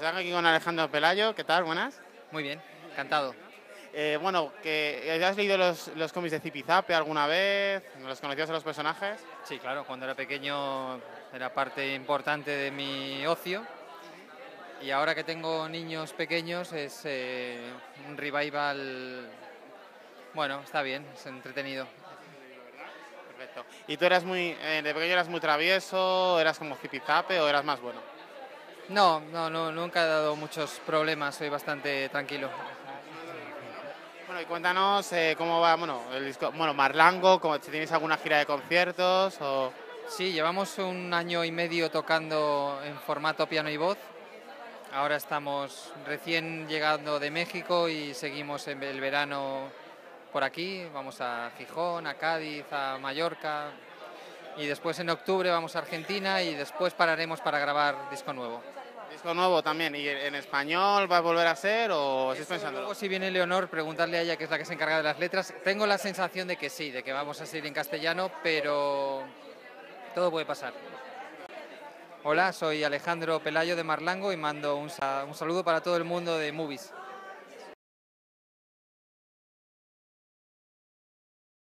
Pues estamos aquí con Alejandro Pelayo, ¿qué tal? Buenas. Muy bien, encantado. Bueno, ¿has leído los cómics de Zipizape alguna vez? ¿Los conocías a los personajes? Sí, claro, cuando era pequeño era parte importante de mi ocio y ahora que tengo niños pequeños es un revival, bueno, está bien, es entretenido. Perfecto. ¿Y tú de pequeño eras muy travieso, eras como Zipizape o eras más bueno? No, nunca he dado muchos problemas, soy bastante tranquilo. Bueno, y cuéntanos cómo va, bueno, el disco, bueno, Marlango, si tenéis alguna gira de conciertos o... Sí, llevamos un año y medio tocando en formato piano y voz. Ahora estamos recién llegando de México y seguimos en el verano por aquí. Vamos a Gijón, a Cádiz, a Mallorca y después en octubre vamos a Argentina y después pararemos para grabar disco nuevo. Disco nuevo también, ¿y en español va a volver a ser o estáis pensándolo? Luego si viene Leonor, preguntarle a ella, que es la que se encarga de las letras. Tengo la sensación de que sí, de que vamos a seguir en castellano, pero todo puede pasar. Hola, soy Alejandro Pelayo de Marlango y mando un saludo para todo el mundo de Movies.